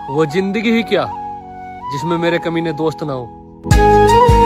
वो जिंदगी ही क्या जिसमें मेरे कमीने दोस्त ना हो।